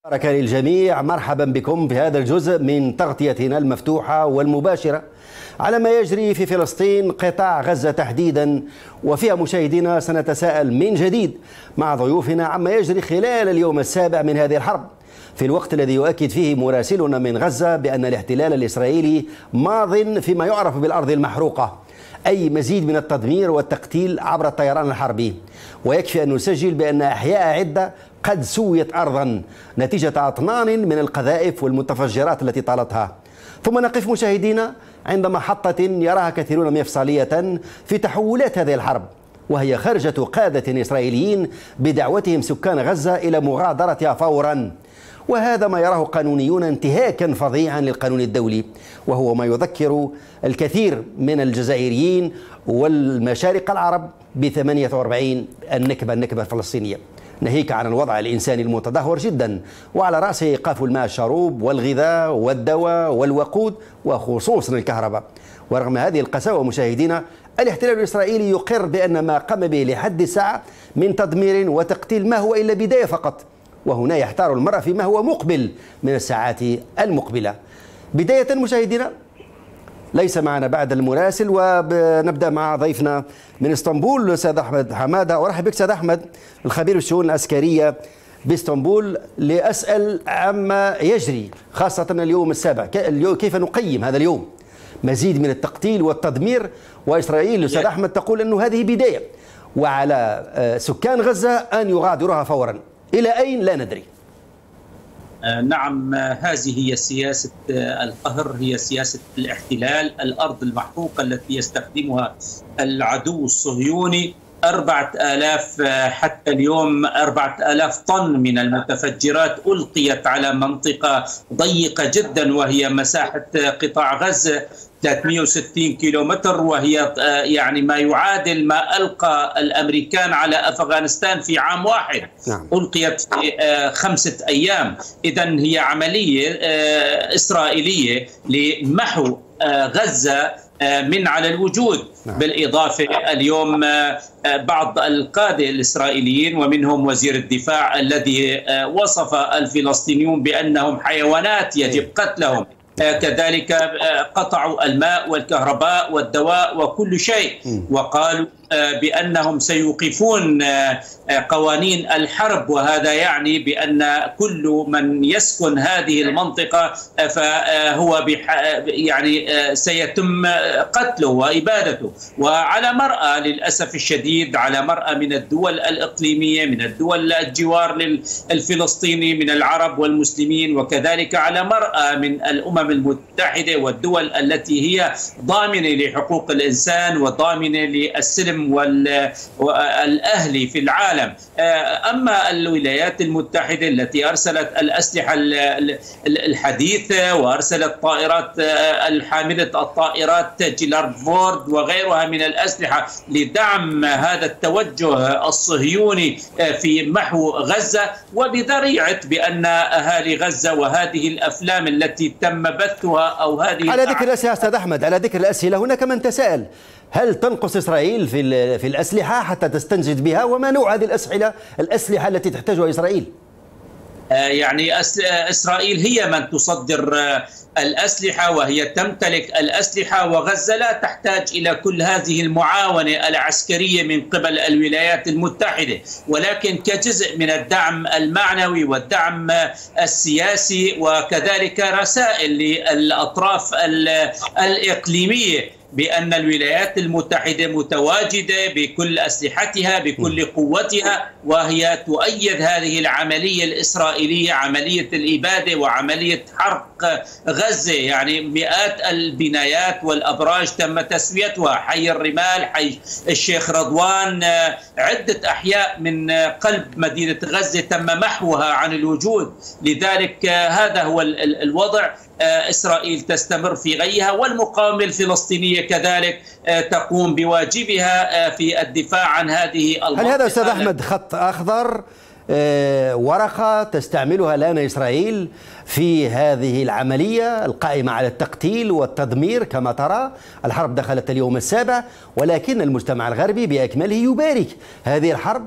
بارك للجميع، مرحبا بكم في هذا الجزء من تغطيتنا المفتوحة والمباشرة على ما يجري في فلسطين، قطاع غزة تحديدا، وفيها مشاهدينا سنتساءل من جديد مع ضيوفنا عما يجري خلال اليوم السابع من هذه الحرب، في الوقت الذي يؤكد فيه مراسلنا من غزة بأن الاحتلال الإسرائيلي ماض فيما يعرف بالأرض المحروقة، أي مزيد من التدمير والتقتيل عبر الطيران الحربي. ويكفي أن نسجل بأن أحياء عدة قد سويت أرضا نتيجة أطنان من القذائف والمتفجرات التي طالتها. ثم نقف مشاهدينا عند محطة يراها كثيرون مفصلية في تحولات هذه الحرب، وهي خرجة قادة إسرائيليين بدعوتهم سكان غزة إلى مغادرتها فورا، وهذا ما يراه قانونيون انتهاكا فظيعا للقانون الدولي، وهو ما يذكر الكثير من الجزائريين والمشارقة العرب ب 48 النكبة الفلسطينية، ناهيك عن الوضع الإنساني المتدهور جدا، وعلى رأسه إيقاف الماء الشروب والغذاء والدواء والوقود وخصوصا الكهرباء. ورغم هذه القساوة مشاهدينا، الاحتلال الإسرائيلي يقر بأن ما قام به لحد الساعة من تدمير وتقتيل ما هو إلا بداية فقط، وهنا يحتار المرء فيما هو مقبل من الساعات المقبلة. بداية مشاهدينا، ليس معنا بعد المراسل، ونبدأ مع ضيفنا من اسطنبول الأستاذ أحمد حمادة. أرحب بك أستاذ أحمد، الخبير بالشؤون العسكرية باسطنبول، لأسأل عما يجري خاصة اليوم السابع. كيف نقيم هذا اليوم؟ مزيد من التقتيل والتدمير، وإسرائيل أستاذ أحمد تقول أنه هذه بداية، وعلى سكان غزة أن يغادروها فورا. إلى أين لا ندري. نعم، هذه هي سياسة القهر، هي سياسة الاحتلال، الأرض المحروقة التي يستخدمها العدو الصهيوني. 4000 حتى اليوم 4000 طن من المتفجرات ألقيت على منطقة ضيقة جدا، وهي مساحة قطاع غزة 360 كيلومتر، وهي يعني ما يعادل ما ألقى الأمريكان على أفغانستان في عام واحد. نعم. ألقيت في 5 أيام. إذن هي عملية إسرائيلية لمحو غزة من على الوجود. نعم. بالإضافة اليوم بعض القادة الإسرائيليين ومنهم وزير الدفاع الذي وصف الفلسطينيون بأنهم حيوانات يجب قتلهم، كذلك قطعوا الماء والكهرباء والدواء وكل شيء، وقالوا بأنهم سيوقفون قوانين الحرب، وهذا يعني بأن كل من يسكن هذه المنطقة فهو يعني سيتم قتله وإبادته. وعلى مرأى للأسف الشديد، على مرأى من الدول الإقليمية، من الدول الجوار للفلسطيني من العرب والمسلمين، وكذلك على مرأى من الأمم المتحدة والدول التي هي ضامنة لحقوق الإنسان وضامنة للسلم والأهلي في العالم. أما الولايات المتحدة التي أرسلت الأسلحة الحديثة وأرسلت طائرات الحاملة الطائرات جيلارد فورد وغيرها من الأسلحة لدعم هذا التوجه الصهيوني في محو غزة، وبذريعة بأن أهالي غزة وهذه الأفلام التي تم بثها أو هذه على ذكر الأسئلة أستاذ أحمد، على ذكر الأسئلة، هناك من تساءل: هل تنقص إسرائيل في الأسلحة حتى تستنجد بها؟ وما نوع هذه الأسلحة التي تحتاجها إسرائيل؟ يعني إسرائيل هي من تصدر الأسلحة وهي تمتلك الأسلحة، وغزة لا تحتاج إلى كل هذه المعاونة العسكرية من قبل الولايات المتحدة، ولكن كجزء من الدعم المعنوي والدعم السياسي، وكذلك رسائل للأطراف الإقليمية بأن الولايات المتحدة متواجدة بكل أسلحتها بكل قوتها، وهي تؤيد هذه العملية الإسرائيلية، عملية الإبادة وعملية حرق غزة. يعني مئات البنايات والأبراج تم تسويتها، حي الرمال، حي الشيخ رضوان، عدة أحياء من قلب مدينة غزة تم محوها عن الوجود. لذلك هذا هو الوضع. إسرائيل تستمر في غيها، والمقاومة الفلسطينية كذلك تقوم بواجبها في الدفاع عن هذه المنطقة. هل هذا أستاذ أحمد خط أخضر ورقة تستعملها الآن إسرائيل في هذه العملية القائمة على التقتيل والتدمير. كما ترى الحرب دخلت اليوم السابع، ولكن المجتمع الغربي بأكمله يبارك هذه الحرب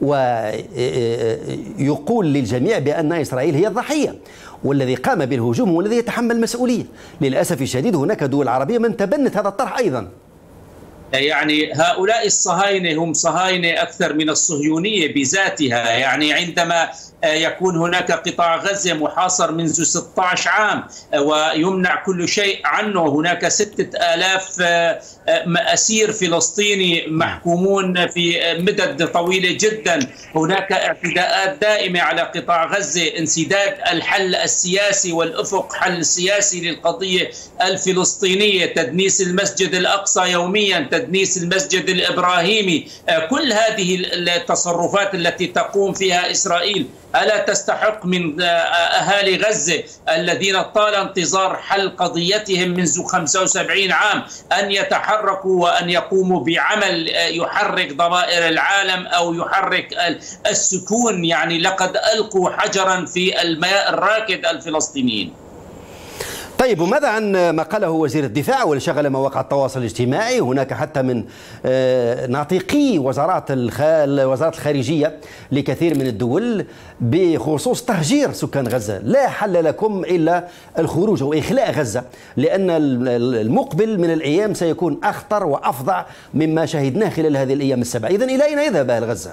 ويقول للجميع بأن إسرائيل هي الضحية، والذي قام بالهجوم هو الذي يتحمل المسؤولية. للأسف الشديد هناك دول عربية من تبنت هذا الطرح أيضا. يعني هؤلاء الصهاينة هم صهاينة أكثر من الصهيونية بذاتها. يعني عندما يكون هناك قطاع غزة محاصر منذ 16 عام ويمنع كل شيء عنه، هناك 6000 أسير فلسطيني محكومون في مدد طويلة جدا، هناك اعتداءات دائمة على قطاع غزة، انسداد الحل السياسي والأفق حل سياسي للقضية الفلسطينية، تدنيس المسجد الأقصى يوميا، تدنيس المسجد الإبراهيمي، كل هذه التصرفات التي تقوم فيها إسرائيل ألا تستحق من أهالي غزة الذين طال انتظار حل قضيتهم منذ 75 عام أن يتحركوا وأن يقوموا بعمل يحرك ضمائر العالم أو يحرك السكون؟ يعني لقد ألقوا حجرا في الماء الراكد الفلسطينيين. طيب، وماذا عن ما قاله وزير الدفاع والشغل مواقع التواصل الاجتماعي؟ هناك حتى من ناطقي وزارات الخارجية لكثير من الدول بخصوص تهجير سكان غزة. لا حل لكم إلا الخروج وإخلاء غزة، لأن المقبل من الأيام سيكون أخطر وأفظع مما شهدناه خلال هذه الأيام السبع. إذن إلى أين يذهب أهل غزة؟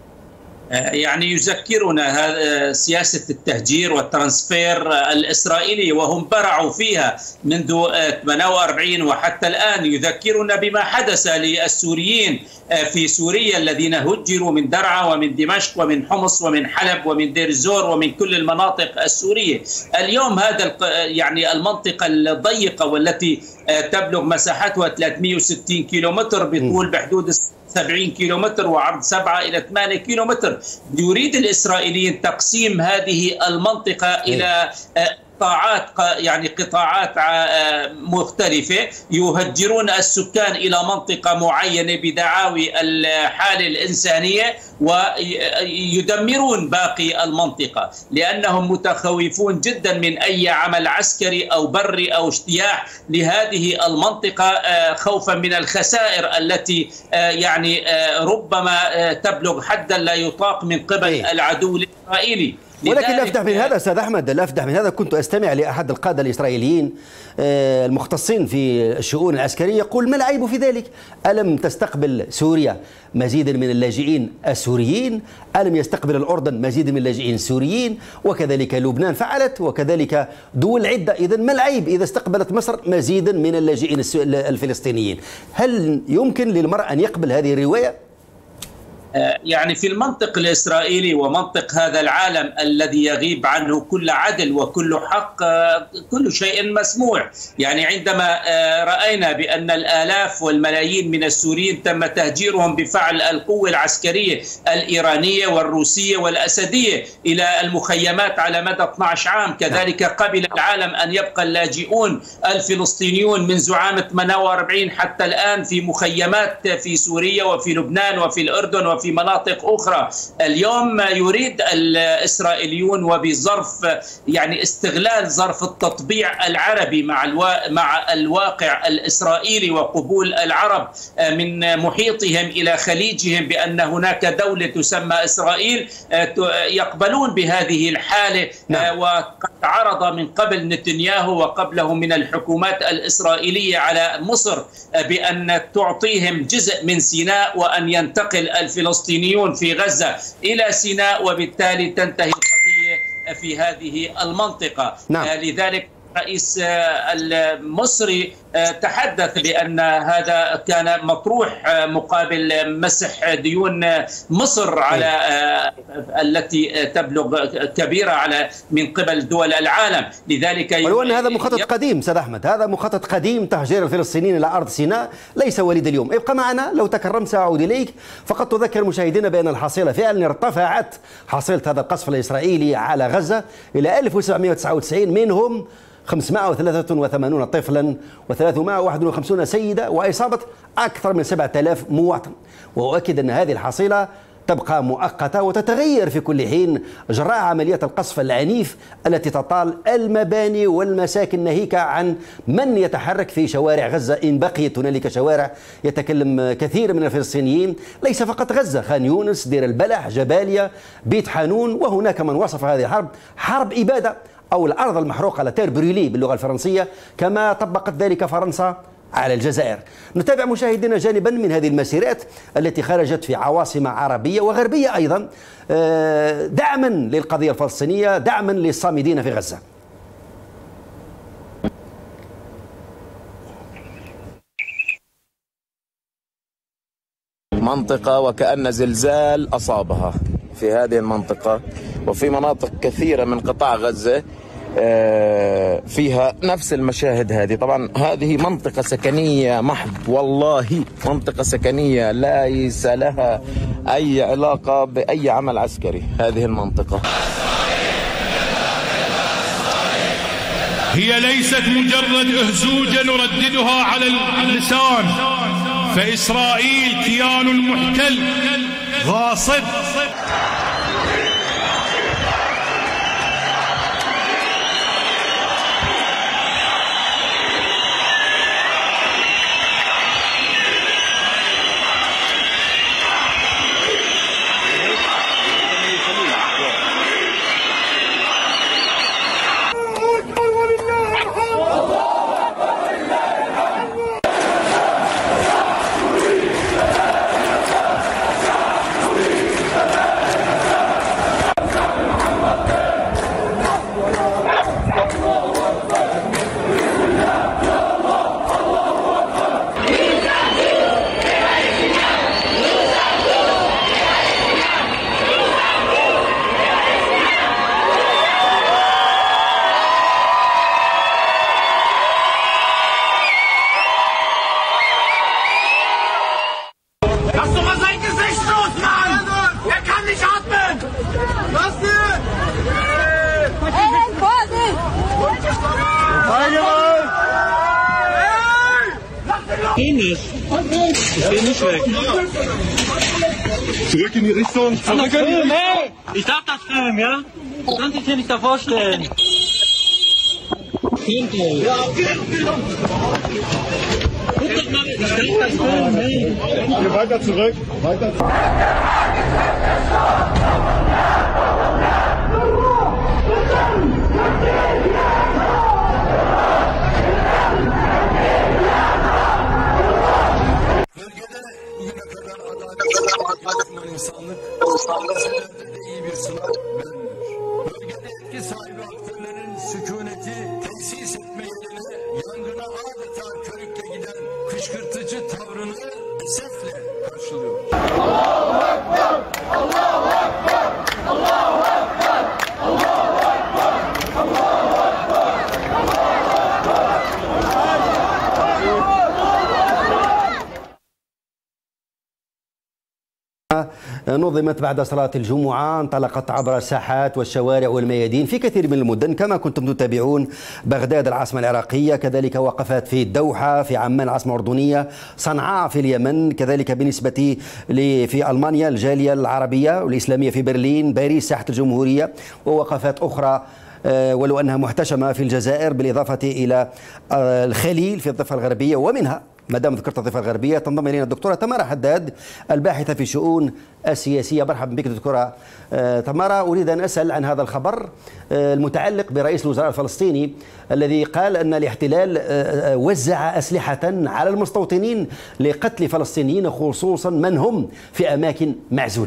يعني يذكرنا سياسة التهجير والترانسفير الإسرائيلي وهم برعوا فيها منذ 48 وحتى الآن. يذكرنا بما حدث للسوريين في سوريا الذين هجروا من درعا ومن دمشق ومن حمص ومن حلب ومن دير الزور ومن كل المناطق السورية. اليوم هذا يعني المنطقة الضيقة والتي تبلغ مساحتها 360 كيلومتر بطول بحدود 70 كيلومتر وعرض 7 إلى 8 كيلومتر، يريد الإسرائيليين تقسيم هذه المنطقة إلى قطاعات مختلفة، يهجرون السكان إلى منطقة معينة بدعاوي الحالة الإنسانية ويدمرون باقي المنطقة، لأنهم متخوفون جدا من أي عمل عسكري أو بري أو اجتياح لهذه المنطقة، خوفا من الخسائر التي يعني ربما تبلغ حدا لا يطاق من قبل العدو الإسرائيلي. ولكن الأفدح من هذا أستاذ أحمد، الأفدح من هذا كنت أستمع لأحد القادة الإسرائيليين المختصين في الشؤون العسكرية يقول: ما العيب في ذلك؟ ألم تستقبل سوريا مزيدا من اللاجئين السوريين؟ ألم يستقبل الأردن مزيدا من اللاجئين السوريين؟ وكذلك لبنان فعلت، وكذلك دول عدة. إذن ما العيب إذا استقبلت مصر مزيدا من اللاجئين الفلسطينيين؟ هل يمكن للمرء أن يقبل هذه الرواية؟ يعني في المنطق الإسرائيلي ومنطق هذا العالم الذي يغيب عنه كل عدل وكل حق، كل شيء مسموع. يعني عندما رأينا بأن الآلاف والملايين من السوريين تم تهجيرهم بفعل القوة العسكرية الإيرانية والروسية والأسدية إلى المخيمات على مدى 12 عام، كذلك قبل العالم أن يبقى اللاجئون الفلسطينيون منذ عام 48 حتى الآن في مخيمات في سوريا وفي لبنان وفي الأردن وفي مناطق أخرى. اليوم يريد الإسرائيليون وبظرف يعني استغلال ظرف التطبيع العربي مع الواقع الإسرائيلي وقبول العرب من محيطهم إلى خليجهم بأن هناك دولة تسمى إسرائيل، يقبلون بهذه الحالة. وقد عرض من قبل نتنياهو وقبله من الحكومات الإسرائيلية على مصر بأن تعطيهم جزء من سيناء وأن ينتقل الفلسطينيون في غزة إلى سيناء، وبالتالي تنتهي القضية في هذه المنطقة. لذلك الرئيس المصري تحدث بأن هذا كان مطروح مقابل مسح ديون مصر على التي تبلغ كبيرة على من قبل دول العالم. لذلك ولو أن هذا مخطط قديم سيد أحمد، هذا مخطط قديم، تهجير الفلسطينيين إلى أرض سيناء ليس وليد اليوم. ابقى معنا لو تكرمت سأعود إليك. فقد تذكر مشاهدينا بأن الحصيلة فعلا ارتفعت، حصيلة هذا القصف الإسرائيلي على غزة إلى 1799، منهم 583 طفلا و351 سيدة، وإصابة أكثر من 7000 مواطن. وأؤكد أن هذه الحصيلة تبقى مؤقتة وتتغير في كل حين جراء عمليات القصف العنيف التي تطال المباني والمساكن، ناهيك عن من يتحرك في شوارع غزة، إن بقيت هنالك شوارع يتكلم كثير من الفلسطينيين، ليس فقط غزة، خان يونس، دير البلح، جباليا، بيت حانون. وهناك من وصف هذه الحرب حرب إبادة أو الأرض المحروقة، لاتير بريلي باللغة الفرنسية، كما طبقت ذلك فرنسا على الجزائر. نتابع مشاهدينا جانبا من هذه المسيرات التي خرجت في عواصم عربية وغربية أيضا دعما للقضية الفلسطينية، دعما للصامدين في غزة. منطقة وكأن زلزال أصابها في هذه المنطقة، وفي مناطق كثيرة من قطاع غزة فيها نفس المشاهد هذه. طبعا هذه منطقة سكنية محض، والله منطقة سكنية ليس لها أي علاقة بأي عمل عسكري. هذه المنطقة هي ليست مجرد أهزوجة نرددها على اللسان، فإسرائيل كيان محتل غاصب. Ich geh nicht weg. Zurück in die Richtung. Hey! Ich darf das filmen, ja? Du kannst dich hier nicht davor stellen. Ja, guck doch mal, ich darf das filmen, hey! Hier weiter zurück. Weiter zurück. İnsanlık iyi bir sınav vermiyor. Bölgede etki sahibi aktörlerin sükuneti tesis etme yerine yangına adeta körükle giden kışkırtıcı tavrını esefle karşılıyor. Allahu Ekber! Allahu Ekber! Allahu Ekber! Allahu Ekber! Allahu Ekber! نظمت بعد صلاة الجمعة، انطلقت عبر الساحات والشوارع والميادين في كثير من المدن كما كنتم تتابعون. بغداد العاصمة العراقية، كذلك وقفات في الدوحة، في عمان العاصمة الأردنية، صنعاء في اليمن، كذلك بالنسبة في ألمانيا الجالية العربية والإسلامية في برلين، باريس ساحة الجمهورية، ووقفات أخرى ولو أنها محتشمة في الجزائر، بالإضافة إلى الخليل في الضفة الغربية. ومنها ما دام ذكرت الضفة الغربية تنضم إلينا الدكتورة تمارا حداد الباحثة في الشؤون السياسية. مرحبا بك دكتورة تمارا. أريد أن أسأل عن هذا الخبر المتعلق برئيس الوزراء الفلسطيني الذي قال أن الاحتلال وزع أسلحة على المستوطنين لقتل فلسطينيين، خصوصا من هم في أماكن معزولة.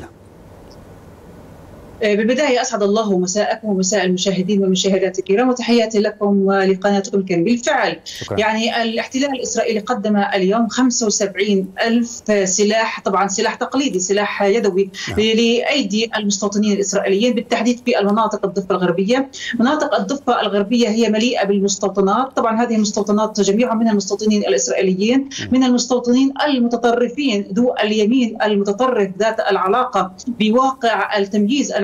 بالبداية أسعد الله مساءكم ومساء المشاهدين والمشاهدات الكرام، وتحياتي لكم ولقناتكم الكريمة. بالفعل شكرا. يعني الاحتلال الإسرائيلي قدم اليوم 75,000 سلاح، طبعا سلاح تقليدي، سلاح يدوي لأيدي المستوطنين الإسرائيليين، بالتحديد في المناطق الضفة الغربية. مناطق الضفة الغربية هي مليئة بالمستوطنات، طبعا هذه المستوطنات جميعها من المستوطنين الإسرائيليين، من المستوطنين المتطرفين ذو اليمين المتطرف ذات العلاقة بواقع التمييز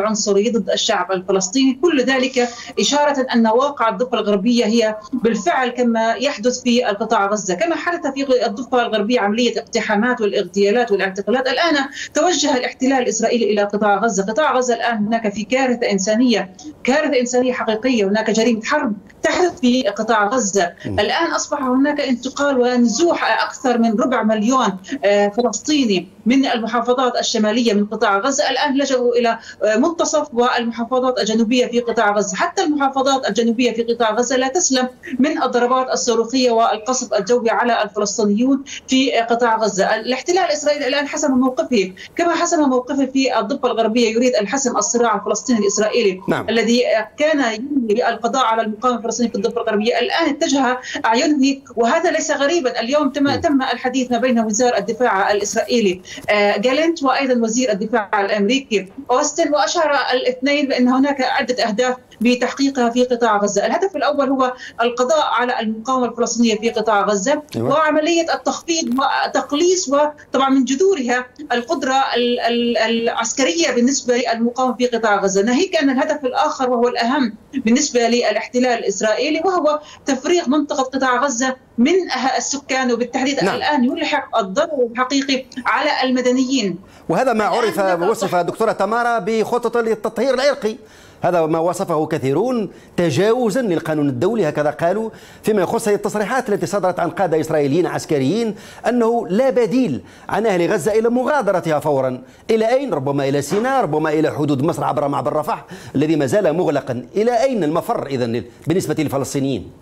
العنصري ضد الشعب الفلسطيني. كل ذلك إشارة أن واقع الضفة الغربية هي بالفعل كما يحدث في القطاع غزة، كما حدث في الضفة الغربية عملية اقتحامات والاغتيالات والاعتقالات. الآن توجه الاحتلال الإسرائيلي إلى قطاع غزة. قطاع غزة الآن هناك في كارثة إنسانية حقيقية، هناك جريمة حرب تحدث في قطاع غزة. الآن أصبح هناك انتقال ونزوح أكثر من 250,000 فلسطيني من المحافظات الشمالية من قطاع غزة، الآن لجأوا إلى منتصف والمحافظات الجنوبية في قطاع غزة. حتى المحافظات الجنوبية في قطاع غزة لا تسلم من الضربات الصاروخية والقصف الجوي على الفلسطينيون في قطاع غزة. الاحتلال الإسرائيلي الآن حسم موقفه كما حسم موقفه في الضفة الغربية، يريد الحسم الصراع الفلسطيني الإسرائيلي الذي كان ينهي القضاء على المقاومة الفلسطيني في الضفة الغربية. الآن اتجه أعينه، وهذا ليس غريبا. اليوم تم الحديث ما بين وزير الدفاع الإسرائيلي جالنت وأيضا وزير الدفاع الأمريكي أوستن، وأشار الاثنين بأن هناك عدة أهداف بتحقيقها في قطاع غزة. الهدف الأول هو القضاء على المقاومة الفلسطينية في قطاع غزة وعملية التخفيض وتقليص وطبعا من جذورها القدرة العسكرية بالنسبة للمقاومة في قطاع غزة، ناهيك أن الهدف الآخر وهو الأهم بالنسبة للاحتلال الإسرائيلي وهو تفريغ منطقة قطاع غزة من السكان، وبالتحديد الآن يلحق الضرر الحقيقي على المدنيين. وهذا ما عرف ووصف دكتورة تمارا بخطط للتطهير العرقي، هذا ما وصفه كثيرون تجاوزا للقانون الدولي، هكذا قالوا فيما يخص التصريحات التي صدرت عن قادة إسرائيليين عسكريين أنه لا بديل عن أهل غزة إلى مغادرتها فورا. إلى أين؟ ربما إلى سيناء، ربما إلى حدود مصر عبر معبر رفح الذي ما زال مغلقا. إلى أين المفر إذن بالنسبة للفلسطينيين؟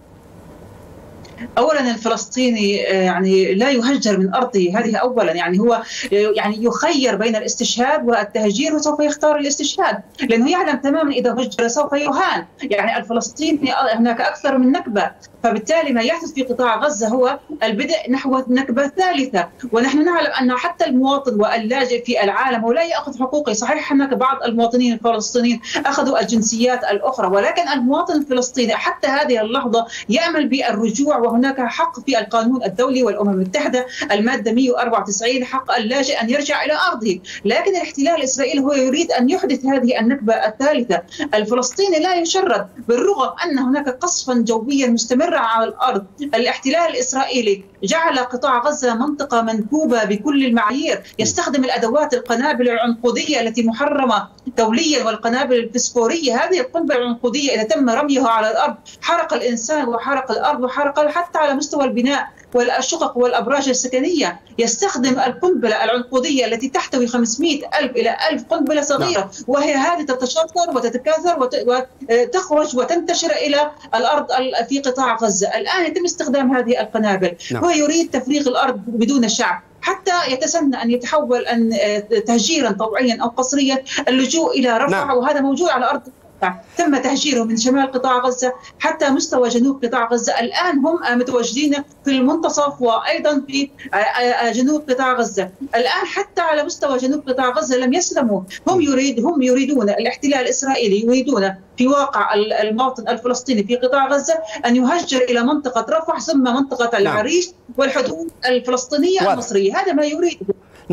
اولا الفلسطيني يعني لا يهجر من ارضه، هذه اولا. يعني هو يعني يخير بين الاستشهاد والتهجير وسوف يختار الاستشهاد، لانه يعلم تماما اذا هجر سوف يهان. يعني الفلسطيني هناك اكثر من نكبه، فبالتالي ما يحدث في قطاع غزه هو البدء نحو نكبه ثالثه. ونحن نعلم ان حتى المواطن واللاجئ في العالم ولا ياخذ حقوقه. صحيح هناك بعض المواطنين الفلسطينيين اخذوا الجنسيات الاخرى، ولكن المواطن الفلسطيني حتى هذه اللحظه يامل بالرجوع، وهناك حق في القانون الدولي والامم المتحده الماده 194 حق اللاجئ ان يرجع الى ارضه. لكن الاحتلال الاسرائيلي هو يريد ان يحدث هذه النكبه الثالثه. الفلسطيني لا يشرد بالرغم ان هناك قصفا جويا مستمرا على الارض. الاحتلال الاسرائيلي جعل قطاع غزه منطقه منكوبه بكل المعايير، يستخدم الادوات القنابل العنقوديه التي محرمه دوليا والقنابل الفسفوريه. هذه القنبله العنقوديه اذا تم رميها على الارض حرق الانسان وحرق الارض وحرق حتى على مستوى البناء والشقق والأبراج السكنية. يستخدم القنبلة العنقودية التي تحتوي 500,000 إلى 1000 قنبلة صغيرة، وهي هذه تتشطر وتتكاثر وتخرج وتنتشر إلى الأرض في قطاع غزة. الآن يتم استخدام هذه القنابل. هو يريد تفريغ الأرض بدون شعب حتى يتسنى أن يتحول تهجيرا طوعيا أو قسريا اللجوء إلى رفح، وهذا موجود على أرض تم تهجيره من شمال قطاع غزة حتى مستوى جنوب قطاع غزة. الآن هم متواجدين في المنتصف وأيضا في جنوب قطاع غزة. الآن حتى على مستوى جنوب قطاع غزة لم يسلموا. هم يريدون الاحتلال الإسرائيلي يريدون في واقع المواطن الفلسطيني في قطاع غزة أن يهجر إلى منطقة رفح ثم منطقة العريش والحدود الفلسطينية المصرية. هذا ما يريده.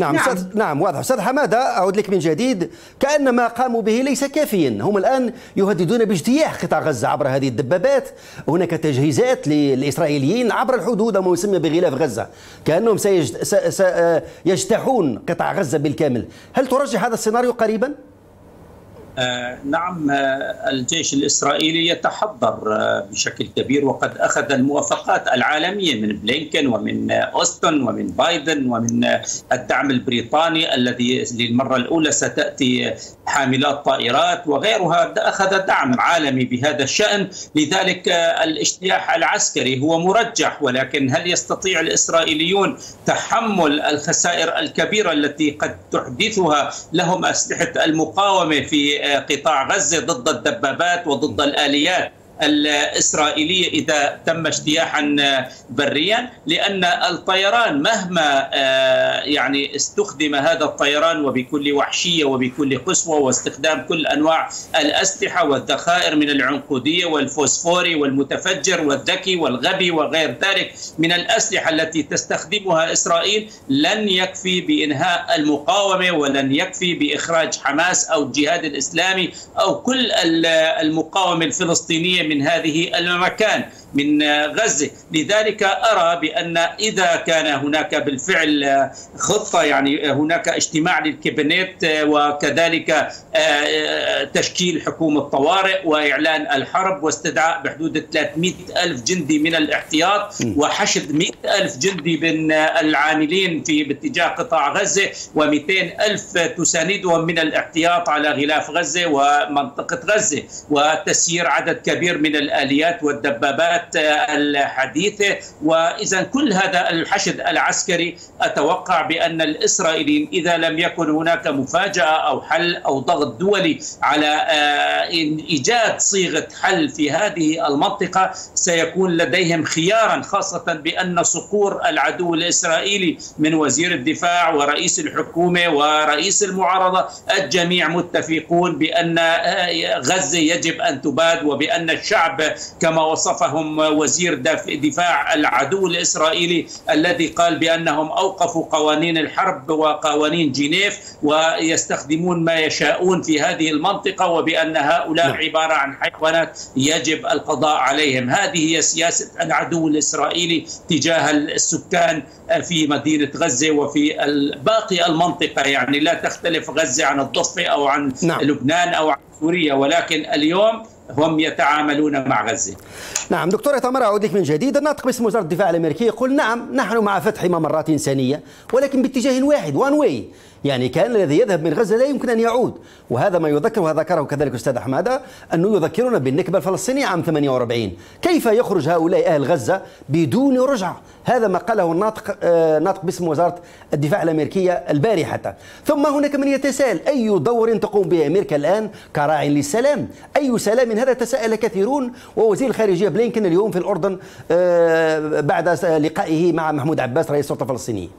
نعم واضح. أستاذ حمادة أعود لك من جديد. كأن ما قاموا به ليس كافيا، هم الآن يهددون باجتياح قطاع غزة عبر هذه الدبابات. هناك تجهيزات للإسرائيليين عبر الحدود وما يسمى بغلاف غزة، كأنهم سيجتاحون قطاع غزة بالكامل. هل ترجح هذا السيناريو قريبا؟ نعم، الجيش الإسرائيلي يتحضر بشكل كبير، وقد أخذ الموافقات العالمية من بلينكن ومن أوستن ومن بايدن ومن الدعم البريطاني الذي للمرة الأولى ستأتي حاملات طائرات وغيرها، أخذ دعم عالمي بهذا الشأن. لذلك الاجتياح العسكري هو مرجح، ولكن هل يستطيع الإسرائيليون تحمل الخسائر الكبيرة التي قد تحدثها لهم أسلحة المقاومة في قطاع غزة ضد الدبابات وضد الآليات الإسرائيلية إذا تم اجتياحا بريا، لأن الطيران مهما يعني استخدم هذا الطيران وبكل وحشية وبكل قسوة واستخدام كل أنواع الأسلحة والذخائر من العنقودية والفوسفوري والمتفجر والذكي والغبي وغير ذلك من الأسلحة التي تستخدمها إسرائيل، لن يكفي بإنهاء المقاومة ولن يكفي بإخراج حماس أو الجهاد الإسلامي أو كل المقاومة الفلسطينية من هذه المكان من غزة. لذلك أرى بأن إذا كان هناك بالفعل خطة، يعني هناك اجتماع للكابينت وكذلك تشكيل حكومة طوارئ وإعلان الحرب واستدعاء بحدود 300,000 جندي من الاحتياط وحشد 100,000 جندي من العاملين باتجاه قطاع غزة و200,000 تساندهم من الاحتياط على غلاف غزة ومنطقة غزة، وتسيير عدد كبير من الآليات والدبابات الحديثة. وإذا كل هذا الحشد العسكري أتوقع بأن الإسرائيليين إذا لم يكن هناك مفاجأة أو حل أو ضغط دولي على إيجاد صيغة حل في هذه المنطقة سيكون لديهم خيارا، خاصة بأن صقور العدو الإسرائيلي من وزير الدفاع ورئيس الحكومة ورئيس المعارضة الجميع متفقون بأن غزة يجب أن تباد، وبأن الشعب كما وصفهم وزير دفاع العدو الإسرائيلي الذي قال بأنهم أوقفوا قوانين الحرب وقوانين جنيف ويستخدمون ما يشاءون في هذه المنطقة، وبأن هؤلاء عبارة عن حيوانات يجب القضاء عليهم. هذه هي سياسة العدو الإسرائيلي تجاه السكان في مدينة غزة وفي باقي المنطقة، يعني لا تختلف غزة عن الضفة أو عن لبنان أو عن سوريا، ولكن اليوم هم يتعاملون مع غزة. نعم دكتورة تمارا، أعود لك من جديد. الناطق باسم وزارة الدفاع الأمريكية يقول نعم نحن مع فتح ممرات إنسانية ولكن باتجاه واحد، وان واي، يعني كان الذي يذهب من غزة لا يمكن أن يعود. وهذا ما يذكر، وهذا ذكره كذلك أستاذ حمادة، أنه يذكرنا بالنكبة الفلسطينية عام 48. كيف يخرج هؤلاء أهل غزة بدون رجعة؟ هذا ما قاله الناطق باسم وزارة الدفاع الأمريكية البارحة. ثم هناك من يتساءل أي دور تقوم به أمريكا الآن كراع للسلام؟ أي سلام هذا؟ تساءل كثيرون. ووزير الخارجية بلينكن اليوم في الأردن بعد لقائه مع محمود عباس رئيس السلطة الفلسطينية.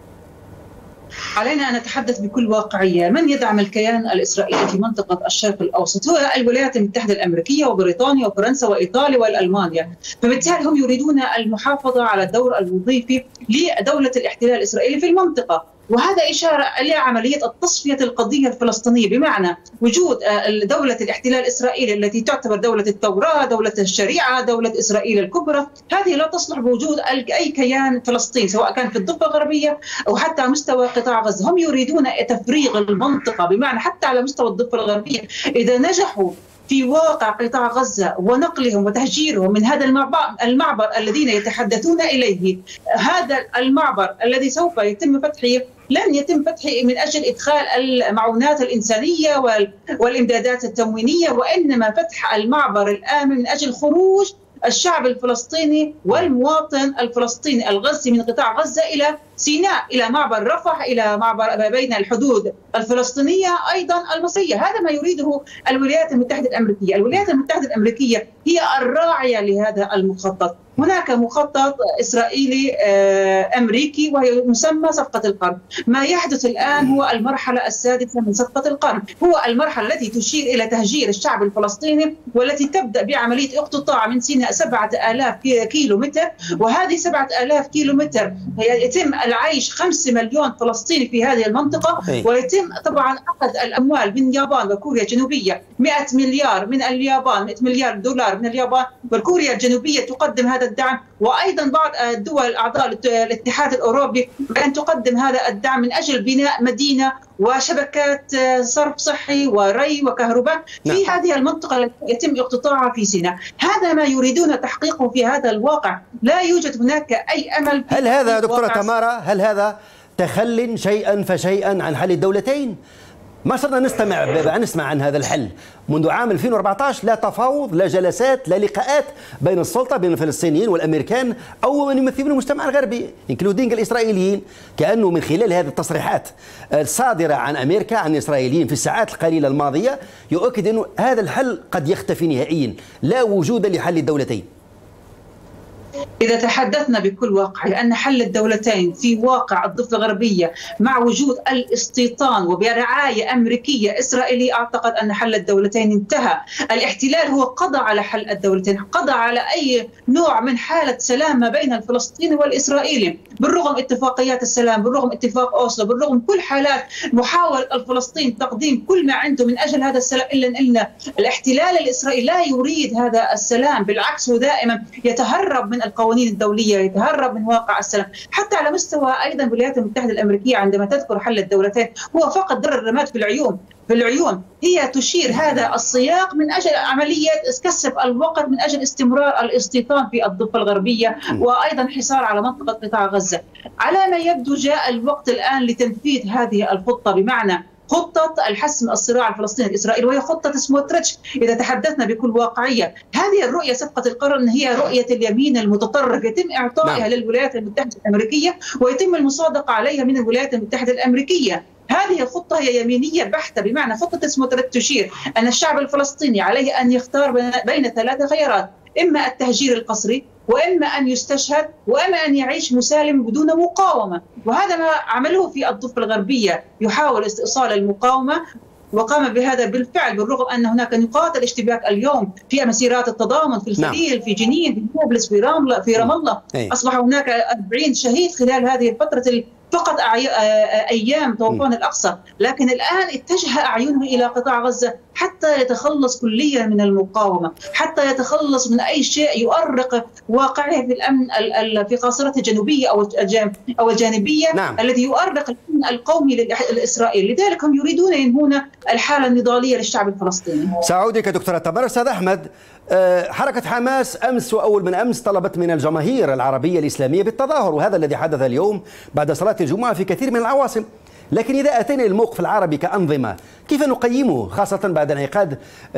علينا أن نتحدث بكل واقعية. من يدعم الكيان الإسرائيلي في منطقة الشرق الأوسط هو الولايات المتحدة الأمريكية وبريطانيا وفرنسا وإيطاليا والألمانيا، فبالتالي هم يريدون المحافظة على الدور الوظيفي لدولة الاحتلال الإسرائيلي في المنطقة، وهذا إشارة إلى عملية التصفية القضية الفلسطينية، بمعنى وجود دولة الاحتلال الإسرائيلي التي تعتبر دولة التوراة، دولة الشريعة، دولة إسرائيل الكبرى، هذه لا تصلح بوجود أي كيان فلسطيني سواء كان في الضفة الغربية أو حتى على مستوى قطاع غزة. هم يريدون تفريغ المنطقة، بمعنى حتى على مستوى الضفة الغربية إذا نجحوا في واقع قطاع غزة ونقلهم وتهجيرهم من هذا المعبر الذين يتحدثون إليه، هذا المعبر الذي سوف يتم فتحه لن يتم فتحه من أجل إدخال المعونات الإنسانية والإمدادات التموينية، وإنما فتح المعبر الآمن من أجل خروج الشعب الفلسطيني والمواطن الفلسطيني الغزي من قطاع غزة إلى سيناء، إلى معبر رفح، إلى معبر بين الحدود الفلسطينية أيضا المصرية. هذا ما يريده الولايات المتحدة الأمريكية. الولايات المتحدة الأمريكية هي الراعية لهذا المخطط. هناك مخطط إسرائيلي أمريكي وهي مسمى صفقة القرن. ما يحدث الآن هو المرحلة السادسة من صفقة القرن، هو المرحلة التي تشير إلى تهجير الشعب الفلسطيني والتي تبدأ بعملية اقتطاع من سيناء 7000 كيلومتر، وهذه 7000 كيلومتر يتم العيش 5 مليون فلسطيني في هذه المنطقة، ويتم طبعا أخذ الأموال من اليابان وكوريا الجنوبية، 100 مليار من اليابان، 100 مليار دولار من اليابان، وكوريا الجنوبية تقدم هذا الدعم، وأيضا بعض الدول الأعضاء الاتحاد الأوروبي بأن تقدم هذا الدعم من أجل بناء مدينة وشبكات صرف صحي وري وكهرباء في هذه المنطقة التي يتم اقتطاعها في سيناء. هذا ما يريدون تحقيقه في هذا الواقع، لا يوجد هناك أي أمل. هل هذا دكتورة تمارا، هل هذا تخل شيئا فشيئا عن حل الدولتين؟ ما صرنا نسمع عن هذا الحل منذ عام 2014. لا تفاوض، لا جلسات، لا لقاءات بين السلطة، بين الفلسطينيين والأمريكان أو من يمثلون المجتمع الغربي انكلودينج الإسرائيليين. كأنه من خلال هذه التصريحات الصادرة عن أمريكا عن الإسرائيليين في الساعات القليلة الماضية يؤكد أن هذا الحل قد يختفي نهائيا، لا وجود لحل الدولتين. إذا تحدثنا بكل واقع أن حل الدولتين في واقع الضفة الغربية مع وجود الاستيطان وبرعاية أمريكية إسرائيلية، أعتقد أن حل الدولتين انتهى. الاحتلال هو قضى على حل الدولتين، قضى على أي نوع من حالة سلام ما بين الفلسطيني والإسرائيلي، بالرغم اتفاقيات السلام، بالرغم اتفاق أوسلو، بالرغم كل حالات محاولة الفلسطين تقديم كل ما عنده من أجل هذا السلام، إلا أن الاحتلال الإسرائيلي لا يريد هذا السلام، بالعكس هو دائما يتهرب من القوانين الدولية، يتهرب من واقع السلام. حتى على مستوى أيضا الولايات المتحدة الأمريكية عندما تذكر حل الدولتين هو فقط در الرماد في العيون. هي تشير هذا السياق من أجل عملية كسب الوقت، من أجل استمرار الاستيطان في الضفة الغربية وأيضا حصار على منطقة قطاع غزة. على ما يبدو جاء الوقت الآن لتنفيذ هذه الخطة، بمعنى خطة الحسم الصراع الفلسطيني الإسرائيلي، وهي خطة سموتريتش. إذا تحدثنا بكل واقعية، هذه الرؤية صفقة القرن هي رؤية اليمين المتطرف، يتم إعطائها للولايات المتحدة الأمريكية ويتم المصادقة عليها من الولايات المتحدة الأمريكية. هذه الخطة هي يمينية بحتة، بمعنى خطة سموتريتش تشير أن الشعب الفلسطيني عليه أن يختار بين 3 خيارات: إما التهجير القسري، وإما أن يستشهد، وإما أن يعيش مسالم بدون مقاومة. وهذا ما عمله في الضفة الغربية، يحاول استئصال المقاومة وقام بهذا بالفعل، بالرغم أن هناك نقاط الاشتباك اليوم في مسيرات التضامن في الخليل، في جنين، في نابلس، في رام الله. أصبح هناك 40 شهيد خلال هذه الفترة فقط أيام طوفان الأقصى، لكن الآن اتجه أعينهم إلى قطاع غزة حتى يتخلص كليا من المقاومة، حتى يتخلص من أي شيء يؤرق واقعه في الأمن في قاصرة الجنوبية أو الجانبية الذي يؤرق الأمن القومي لإسرائيل. لذلك هم يريدون ينهون الحالة النضالية للشعب الفلسطيني. سأعودك دكتورة تمر. أستاذ أحمد، حركة حماس أمس وأول من أمس طلبت من الجماهير العربية الإسلامية بالتظاهر، وهذا الذي حدث اليوم بعد صلاة الجمعة في كثير من العواصم. لكن إذا أتينا الموقف العربي كأنظمة كيف نقيمه، خاصة بعد انعقاد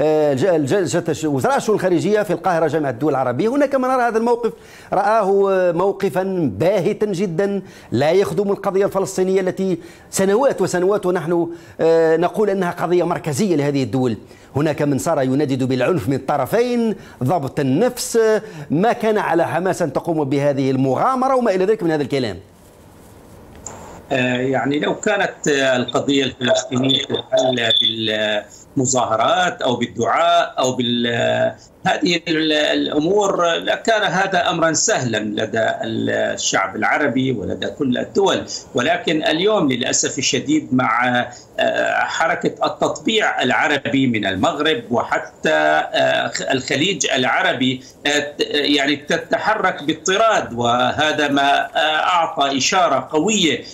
وزراء الشؤون الخارجية في القاهرة جامعة الدول العربية؟ هناك من رأى هذا الموقف رآه موقفا باهتا جدا لا يخدم القضية الفلسطينية التي سنوات وسنوات ونحن نقول أنها قضية مركزية لهذه الدول. هناك من صار يندد بالعنف من الطرفين، ضبط النفس، ما كان على حماس أن تقوم بهذه المغامرة وما إلى ذلك من هذا الكلام. يعني لو كانت القضية الفلسطينية تحل بالمظاهرات أو بالدعاء أو هذه الأمور لكان هذا أمرا سهلا لدى الشعب العربي ولدى كل الدول. ولكن اليوم للأسف الشديد مع حركة التطبيع العربي من المغرب وحتى الخليج العربي يعني تتحرك باضطراد، وهذا ما أعطى إشارة قوية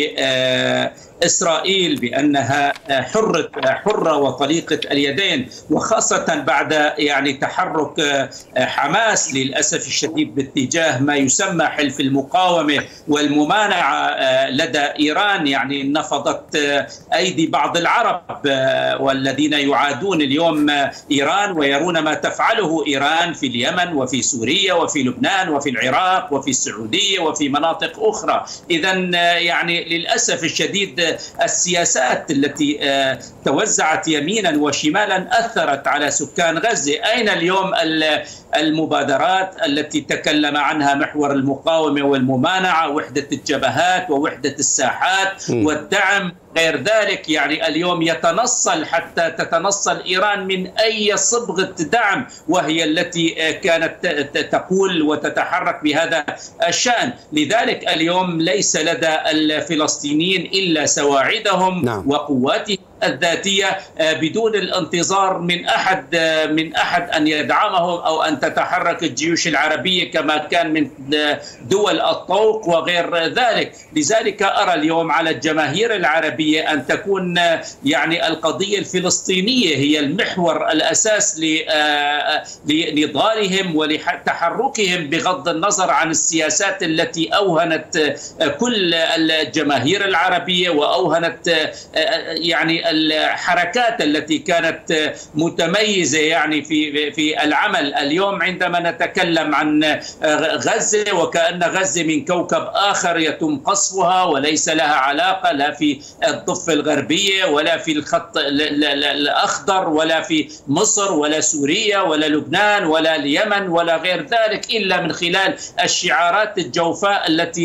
إسرائيل بأنها حرة وطليقة اليدين، وخاصة بعد يعني تحرك حماس للأسف الشديد باتجاه ما يسمى حلف المقاومة والممانعة لدى إيران. يعني نفضت أيدي بعض العرب والذين يعادون اليوم إيران ويرون ما تفعله إيران في اليمن وفي سوريا وفي لبنان وفي العراق وفي السعودية وفي مناطق أخرى. إذن يعني للأسف الشديد السياسات التي توزعت يمينا وشمالا أثرت على سكان غزة. أين اليوم المبادرات التي تكلم عنها محور المقاومة والممانعة، وحدة الجبهات ووحدة الساحات والدعم غير ذلك؟ يعني اليوم يتنصل حتى تتنصل إيران من أي صبغة دعم، وهي التي كانت تقول وتتحرك بهذا الشأن. لذلك اليوم ليس لدى الفلسطينيين إلا سواعدهم وقواتهم الذاتية بدون الانتظار من أحد أن يدعمهم أو أن تتحرك الجيوش العربية كما كان من دول الطوق وغير ذلك. لذلك أرى اليوم على الجماهير العربية أن تكون يعني القضية الفلسطينية هي المحور الأساس لنضالهم ولتحركهم بغض النظر عن السياسات التي أوهنت كل الجماهير العربية وأوهنت يعني الحركات التي كانت متميزة يعني في العمل. اليوم عندما نتكلم عن غزة وكأن غزة من كوكب آخر يتم قصفها وليس لها علاقة لا في الضفة الغربية ولا في الخط الأخضر ولا في مصر ولا سوريا ولا لبنان ولا اليمن ولا غير ذلك، إلا من خلال الشعارات الجوفاء التي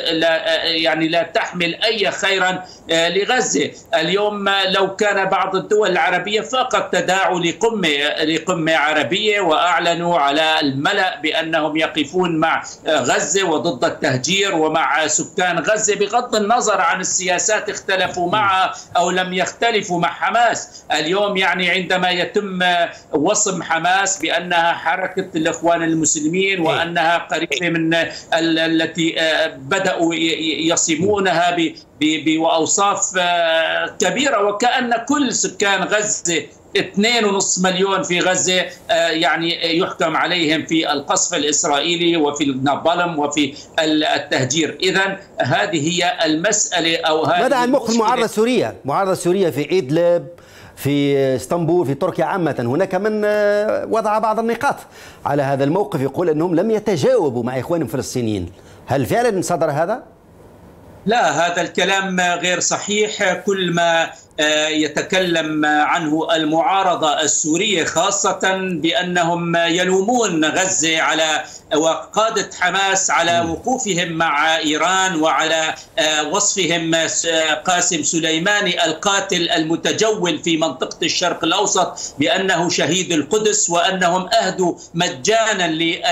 لا تحمل أي خيرا لغزة. اليوم لو كان بعض الدول العربية فقط تداعوا لقمة عربية وأعلنوا على الملأ بأنهم يقفون مع غزة وضد التهجير ومع سكان غزة، بغض النظر عن السياسات اختلفوا معها أو لم يختلفوا مع حماس. اليوم يعني عندما يتم وصم حماس بأنها حركة الإخوان المسلمين وأنها قريبة من التي بدأوا يصمونها بأوصاف كبيرة، وكأن كل سكان غزة 2.5 مليون في غزة يعني يحكم عليهم في القصف الإسرائيلي وفي النابلم وفي التهجير. إذن هذه هي المسألة أو هذه. ماذا عن موقف المعارضة السورية؟ المعارضة السورية في إدلب، في اسطنبول، في تركيا عامة، هناك من وضع بعض النقاط على هذا الموقف، يقول أنهم لم يتجاوبوا مع إخوانهم الفلسطينيين. هل فعلا صدر هذا؟ لا، هذا الكلام غير صحيح. كل ما يتكلم عنه المعارضة السورية خاصة بأنهم يلومون غزة على وقادة حماس على وقوفهم مع إيران وعلى وصفهم قاسم سليماني القاتل المتجول في منطقة الشرق الأوسط بأنه شهيد القدس، وأنهم أهدوا مجانا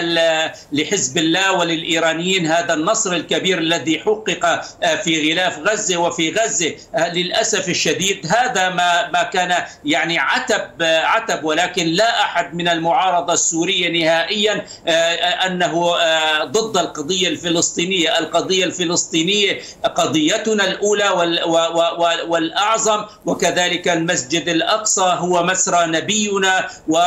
لحزب الله وللإيرانيين هذا النصر الكبير الذي حقق في غلاف غزة وفي غزة. للأسف الشديد هذا ما كان يعني عتب، ولكن لا أحد من المعارضة السورية نهائيا أنه ضد القضية الفلسطينية. القضية الفلسطينية قضيتنا الأولى والأعظم، وكذلك المسجد الأقصى هو مسرى نبينا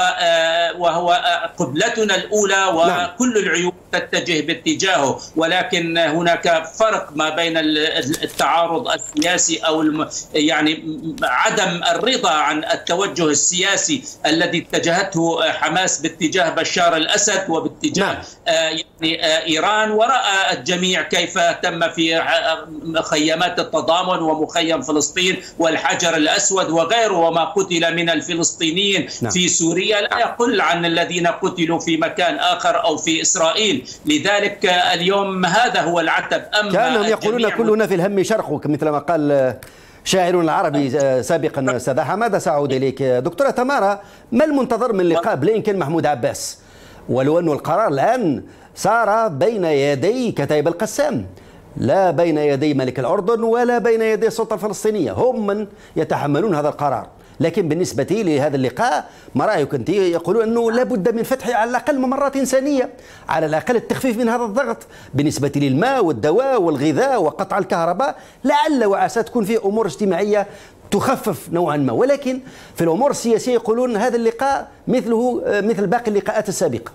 وهو قبلتنا الأولى، وكل العيون تتجه باتجاهه. ولكن هناك فرق ما بين التعارض السياسي أو يعني عدم الرضا عن التوجه السياسي الذي اتجهته حماس باتجاه بشار الأسد وباتجاه يعني إيران، ورأى الجميع كيف تم في خيامات التضامن ومخيم فلسطين والحجر الأسود وغيره، وما قتل من الفلسطينيين في سوريا لا يقل عن الذين قتلوا في مكان آخر أو في إسرائيل. لذلك اليوم هذا هو العتب. كانهم يقولون كلنا في الهم شرق، مثل ما قال شاعر العربي سابقا. أستاذ حمادة، سأعود إليك. دكتورة تمارا، ما المنتظر من لقاء بلينكن محمود عباس، ولو أن القرار الآن صار بين يدي كتائب القسام، لا بين يدي ملك الأردن ولا بين يدي السلطة الفلسطينية، هم من يتحملون هذا القرار. لكن بالنسبة لهذا اللقاء، ما رأيك أنت؟ يقولون أنه لابد من فتح على الأقل ممرات إنسانية، على الأقل التخفيف من هذا الضغط بالنسبة للماء والدواء والغذاء وقطع الكهرباء، لعل وعسى تكون في أمور اجتماعية تخفف نوعا ما. ولكن في الأمور السياسية يقولون هذا اللقاء مثله مثل باقي اللقاءات السابقة.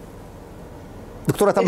دكتورة تمام،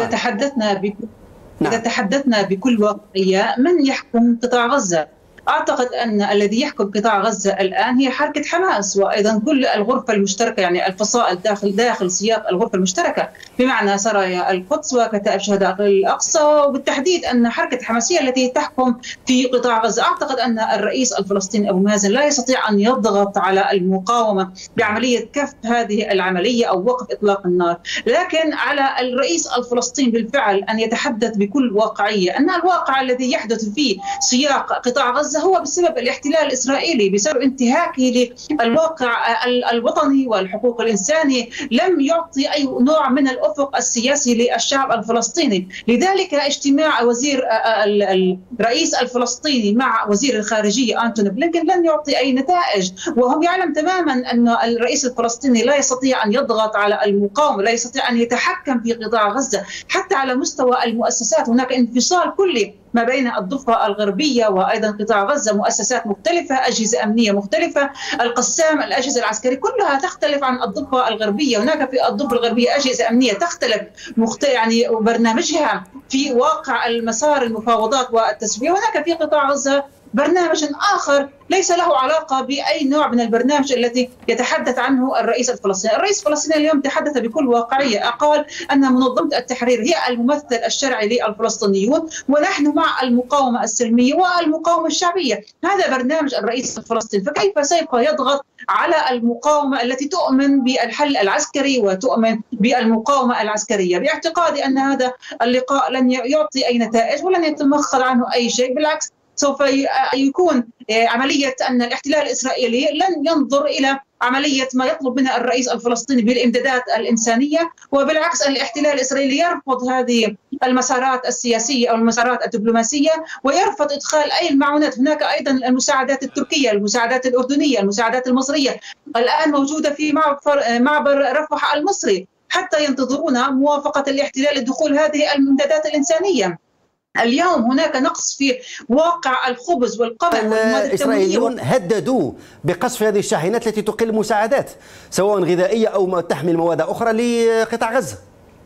إذا تحدثنا بكل واقعية، من يحكم قطاع غزة؟ أعتقد أن الذي يحكم قطاع غزة الآن هي حركة حماس، وأيضا كل الغرفة المشتركة، يعني الفصائل داخل سياق الغرفة المشتركة، بمعنى سرايا القدس وكتائب شهداء الأقصى، وبالتحديد أن حركة حماسية التي تحكم في قطاع غزة. أعتقد أن الرئيس الفلسطيني أبو مازن لا يستطيع أن يضغط على المقاومة بعملية كف هذه العملية أو وقف إطلاق النار، لكن على الرئيس الفلسطيني بالفعل أن يتحدث بكل واقعية أن الواقع الذي يحدث في سياق قطاع غزة هو بسبب الاحتلال الإسرائيلي، بسبب انتهاكه للواقع الوطني والحقوق الإنسانية، لم يعطي أي نوع من الأفق السياسي للشعب الفلسطيني. لذلك اجتماع الرئيس الفلسطيني مع وزير الخارجية أنتوني بلينكن لن يعطي أي نتائج، وهم يعلم تماما أن الرئيس الفلسطيني لا يستطيع أن يضغط على المقاومة، لا يستطيع أن يتحكم في قطاع غزة. حتى على مستوى المؤسسات هناك انفصال كلي ما بين الضفة الغربية وأيضا قطاع غزة، مؤسسات مختلفة، أجهزة أمنية مختلفة، القسام، الأجهزة العسكرية كلها تختلف عن الضفة الغربية. هناك في الضفة الغربية أجهزة أمنية تختلف يعني برنامجها في واقع المسار المفاوضات والتسوية، هناك في قطاع غزة برنامج آخر ليس له علاقة بأي نوع من البرنامج الذي يتحدث عنه الرئيس الفلسطيني. الرئيس الفلسطيني اليوم تحدث بكل واقعية، قال أن منظمة التحرير هي الممثل الشرعي للفلسطينيون ونحن مع المقاومة السلمية والمقاومة الشعبية. هذا برنامج الرئيس الفلسطيني، فكيف سيبقى يضغط على المقاومة التي تؤمن بالحل العسكري وتؤمن بالمقاومة العسكرية؟ باعتقادي أن هذا اللقاء لن يعطي أي نتائج ولن يتمخض عنه أي شيء، بالعكس سوف يكون عملية أن الاحتلال الإسرائيلي لن ينظر إلى عملية ما يطلب منها الرئيس الفلسطيني بالإمدادات الإنسانية، وبالعكس الاحتلال الإسرائيلي يرفض هذه المسارات السياسية أو المسارات الدبلوماسية ويرفض إدخال أي المعونات. هناك أيضا المساعدات التركية، المساعدات الأردنية، المساعدات المصرية الآن موجودة في معبر رفح المصري، حتى ينتظرون موافقة الاحتلال لدخول هذه الإمدادات الإنسانية. اليوم هناك نقص في واقع الخبز والقمح. الإسرائيليون هددوا بقصف هذه الشاحنات التي تقل المساعدات سواء غذائية أو تحمل مواد أخرى لقطاع غزة.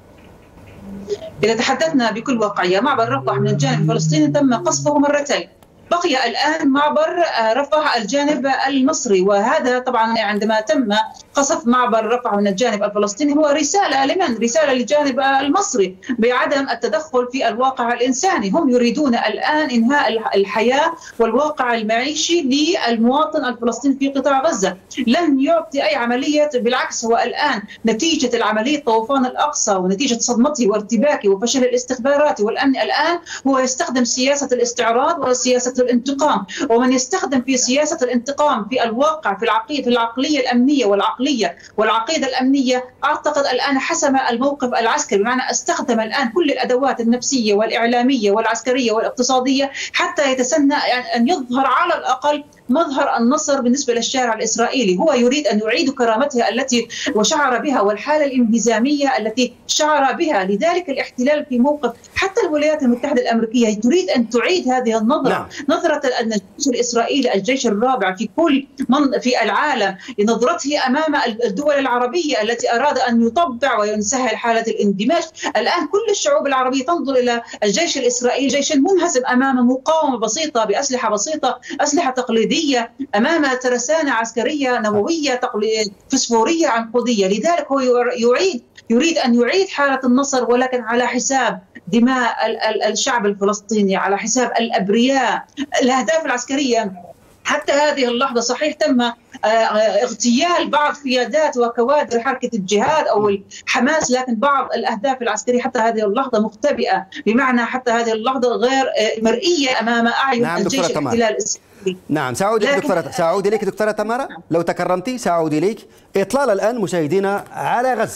إذا تحدثنا بكل واقعية، معبر رفح من الجانب الفلسطيني تم قصفه مرتين، بقي الآن معبر رفح الجانب المصري، وهذا طبعا عندما تم قصف معبر رفح من الجانب الفلسطيني هو رسالة لمن؟ رسالة للجانب المصري بعدم التدخل في الواقع الإنساني. هم يريدون الآن إنهاء الحياة والواقع المعيشي للمواطن الفلسطيني في قطاع غزة. لن يعطي أي عملية، بالعكس هو الآن نتيجة العملية طوفان الأقصى ونتيجة صدمته وارتباكه وفشل الاستخبارات والأمن الآن هو يستخدم سياسة الاستعراض وسياسة الانتقام. ومن يستخدم في سياسة الانتقام في الواقع في العقلية الأمنية والعقيدة الأمنية، أعتقد الآن حسم الموقف العسكري، بمعنى استخدم الآن كل الأدوات النفسية والإعلامية والعسكرية والاقتصادية حتى يتسنى أن يظهر على الأقل مظهر النصر بالنسبة للشارع الإسرائيلي. هو يريد أن يعيد كرامتها التي وشعر بها والحالة الانهزامية التي شعر بها. لذلك الاحتلال في موقف، حتى الولايات المتحدة الأمريكية تريد أن تعيد هذه النظرة، نظرة أن الجيش الإسرائيلي الجيش الرابع في العالم، لنظرته أمام الدول العربية التي أراد أن يطبع ويسهل حالة الاندماج. الآن كل الشعوب العربية تنظر إلى الجيش الإسرائيلي جيش منهزم أمام مقاومة بسيطة بأسلحة بسيطة، أسلحة تقليدية، أمام ترسانة عسكرية نووية فسفورية عنقودية. لذلك هو يريد أن يعيد حالة النصر، ولكن على حساب دماء الشعب الفلسطيني، على حساب الأبرياء. الأهداف العسكرية حتى هذه اللحظة صحيح تم اغتيال بعض قيادات وكوادر حركة الجهاد أو الحماس، لكن بعض الأهداف العسكرية حتى هذه اللحظة مختبئة، بمعنى حتى هذه اللحظة غير مرئية أمام أعين الجيش الاحتلال الإسرائيلي. نعم، سأعود إليك دكتورة تمارا لو تكرمتي، سأعود إليك. إطلال الآن مشاهدينا على غزة.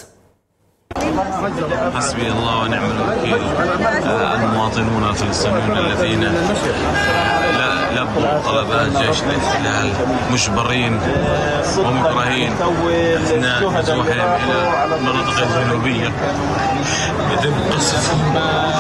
حسبي الله ونعم الوكيل. المواطنون الفلسطينيون الذين لبوا طلبات جيش الاحتلال مجبرين ومكرهين اثناء نزوحهم الى المناطق الجنوبيه يتم قصفهم.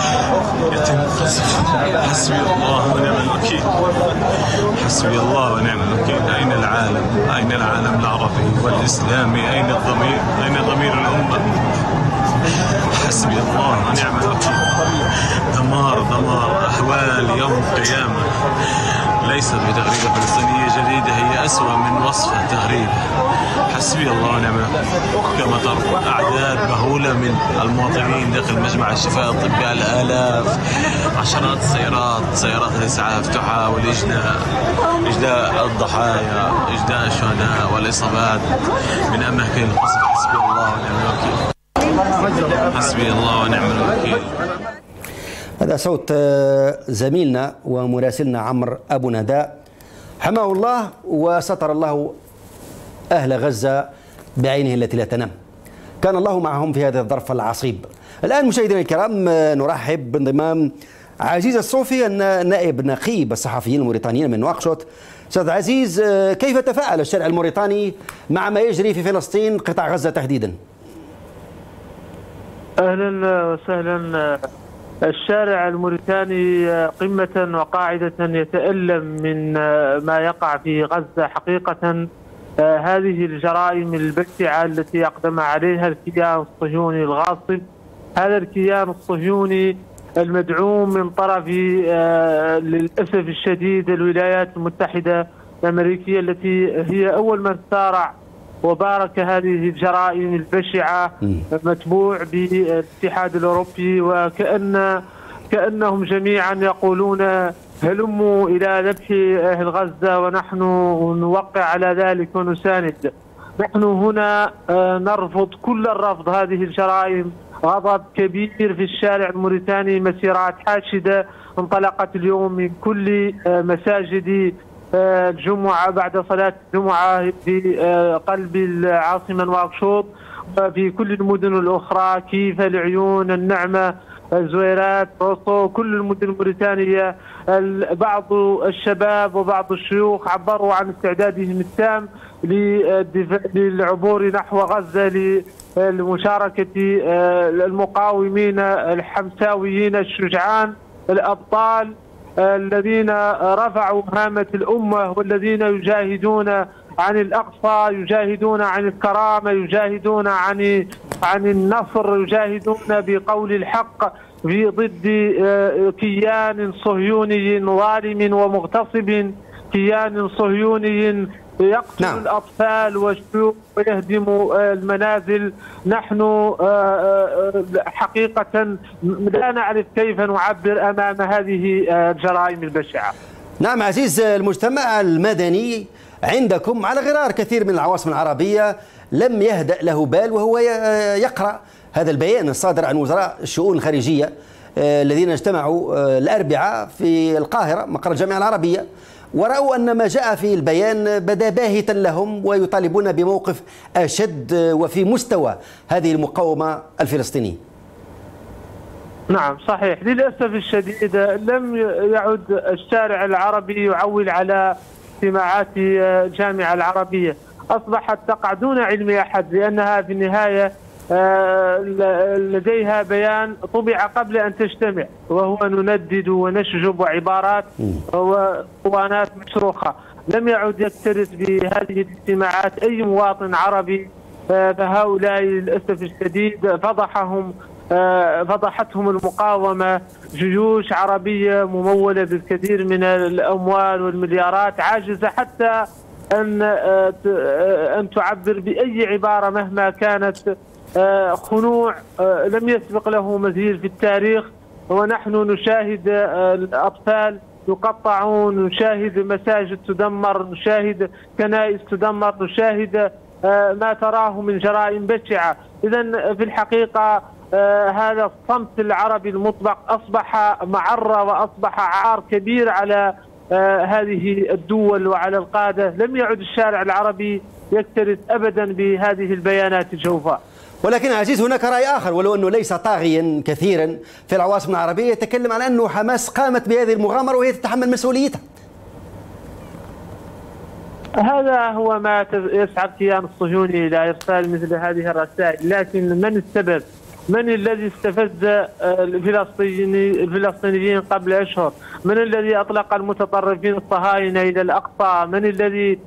حسبي الله ونعم الوكيل. حسبي الله ونعم الوكيل. اين العالم؟ اين العالم العربي والاسلامي؟ اين الضمير؟ اين ضمير الامه؟ حسبي الله ونعم الوكيل. دمار أحوال يوم القيامة ليست بتغريدة فلسطينية جديدة، هي أسوأ من وصف التغريدة. حسبي الله ونعم الوكيل. كما ترى أعداد مهولة من المواطنين داخل مجمع الشفاء الطبي، الآلاف، عشرات سيارات الإسعاف تحاول إجلاء الضحايا، إجلاء الشهداء والإصابات من أماكن القصف. حسبي الله ونعم الوكيل. حسبي الله ونعم الوكيل. هذا صوت زميلنا ومراسلنا عمرو أبو نداء، حماه الله وستر الله أهل غزة بعينه التي لا تنام. كان الله معهم في هذا الظرف العصيب. الآن مشاهدينا الكرام نرحب بانضمام عزيز الصوفي، نائب نقيب الصحفيين الموريتانيين من نواكشوط. أستاذ عزيز، كيف تفاعل الشارع الموريتاني مع ما يجري في فلسطين قطاع غزة تحديدا؟ أهلا وسهلا. الشارع الموريتاني قمة وقاعدة يتألم من ما يقع في غزة حقيقة. هذه الجرائم البشعة التي أقدم عليها الكيان الصهيوني الغاصب. هذا الكيان الصهيوني المدعوم من طرف للأسف الشديد الولايات المتحدة الأمريكية، التي هي أول من سارع وبارك هذه الجرائم البشعة، متبوع بالاتحاد الأوروبي، وكأنهم جميعا يقولون هلموا إلى ذبح أهل غزة ونحن نوقع على ذلك ونساند. نحن هنا نرفض كل الرفض هذه الجرائم. غضب كبير في الشارع الموريتاني، مسيرات حاشدة انطلقت اليوم من كل مساجد الجمعة بعد صلاة الجمعة في قلب العاصمة نواكشوط وفي كل المدن الأخرى، كيف، العيون، النعمة، الزويرات، روسو، كل المدن الموريتانية. بعض الشباب وبعض الشيوخ عبروا عن استعدادهم التام للعبور نحو غزة لمشاركة المقاومين الحمساويين الشجعان الأبطال الذين رفعوا هامة الأمة، والذين يجاهدون عن الأقصى، يجاهدون عن الكرامة، يجاهدون عن النصر، يجاهدون بقول الحق في ضد كيان صهيوني ظالم ومغتصب، كيان صهيوني يقتل الأطفال والشيوخ ويهدم المنازل. نحن حقيقة لا نعرف كيف نعبر أمام هذه الجرائم البشعة. نعم عزيز المجتمع المدني عندكم على غرار كثير من العواصم العربية لم يهدأ له بال وهو يقرأ هذا البيان الصادر عن وزراء الشؤون الخارجية الذين اجتمعوا الأربعاء في القاهرة مقر الجامعة العربية، ورأوا أن ما جاء في البيان بدا باهتا لهم ويطالبون بموقف أشد وفي مستوى هذه المقاومة الفلسطينية. نعم صحيح، للأسف الشديد لم يعد الشارع العربي يعول على اجتماعات الجامعة العربية، أصبحت تقع دون علم أحد، لأنها في النهاية لديها بيان طبع قبل أن تجتمع، وهو نندد ونشجب وعبارات وقوانات مشروخة. لم يعد يكترث بهذه الاجتماعات أي مواطن عربي، فهؤلاء للأسف الشديد فضحتهم المقاومة. جيوش عربية ممولة بالكثير من الأموال والمليارات، عاجزة حتى أن تعبر بأي عبارة مهما كانت. خنوع لم يسبق له مثيل في التاريخ، ونحن نشاهد الأطفال يقطعون، نشاهد مساجد تدمر، نشاهد كنائس تدمر، نشاهد ما تراه من جرائم بشعة. إذن في الحقيقة هذا الصمت العربي المطبق أصبح معرة وأصبح عار كبير على هذه الدول وعلى القادة. لم يعد الشارع العربي يكترث أبدا بهذه البيانات الجوفاء. ولكن عزيز هناك رأي آخر، ولو أنه ليس طاغيا كثيرا في العواصم العربية، يتكلم على أنه حماس قامت بهذه المغامرة وهي تتحمل مسؤوليتها. هذا هو ما يسعى الكيان الصهيوني إلى إرسال مثل هذه الرسائل، لكن من السبب؟ من الذي استفز الفلسطينيين قبل أشهر؟ من الذي أطلق المتطرفين الصهاينة إلى الأقصى؟ من الذي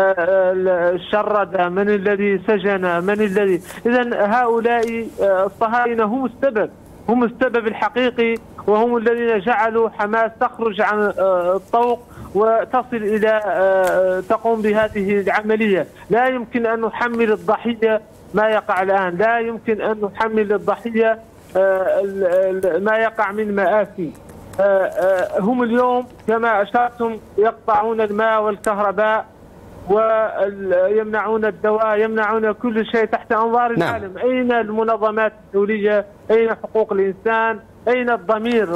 شرد؟ من الذي سجن؟ من الذي؟ إذن هؤلاء الصهاينة هم السبب الحقيقي، وهم الذين جعلوا حماس تخرج عن الطوق وتصل إلى تقوم بهذه العملية. لا يمكن أن نحمل الضحية ما يقع الآن، لا يمكن أن نحمل الضحية ما يقع من مآسي. هم اليوم كما أشرتم يقطعون الماء والكهرباء ويمنعون الدواء، يمنعون كل شيء تحت أنظار العالم. أين المنظمات الدولية؟ أين حقوق الإنسان؟ أين الضمير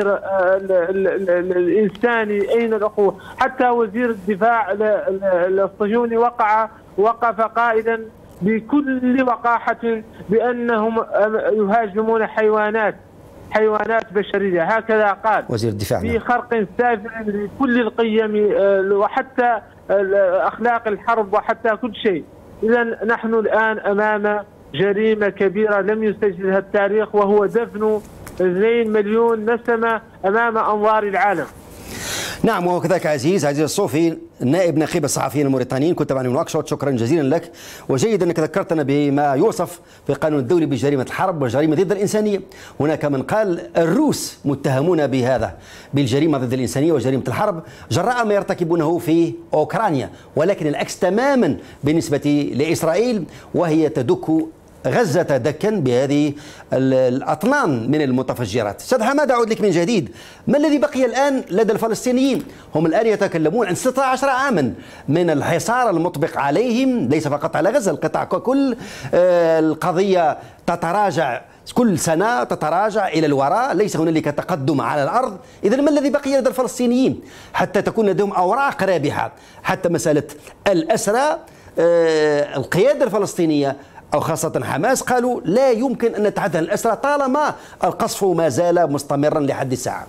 الإنساني؟ أين الأخوة؟ حتى وزير الدفاع الصهيوني وقف قائلا بكل وقاحة بأنهم يهاجمون حيوانات بشرية، هكذا قال وزير الدفاع، في خرق سافر لكل القيم وحتى أخلاق الحرب وحتى كل شيء. إذن نحن الآن أمام جريمة كبيرة لم يسجلها التاريخ، وهو دفن 2 مليون نسمة أمام أنظار العالم. نعم، وكذلك عزيز الصوفي نائب نقيب الصحفيين الموريتانيين، كنت معنا من نواكشوط، شكرا جزيلا لك. وجيد أنك ذكرتنا بما يوصف في القانون الدولي بجريمة الحرب وجريمة ضد الإنسانية. هناك من قال الروس متهمون بهذا، بالجريمة ضد الإنسانية وجريمة الحرب جراء ما يرتكبونه في أوكرانيا، ولكن العكس تماما بالنسبة لإسرائيل، وهي تدك غزة دكا بهذه الأطنان من المتفجرات. أستاذ حماد، أعود لك من جديد. ما الذي بقي الآن لدى الفلسطينيين؟ هم الآن يتكلمون عن 16 عاما من الحصار المطبق عليهم، ليس فقط على غزة، القطاع ككل. القضية تتراجع كل سنة، تتراجع إلى الوراء، ليس هنالك تقدم على الأرض. إذن ما الذي بقي لدى الفلسطينيين حتى تكون لديهم أوراق رابحة؟ حتى مسألة الأسرى، القيادة الفلسطينية أو خاصة حماس قالوا لا يمكن أن نتحدث عن الأسرى طالما القصف ما زال مستمرا لحد الساعة.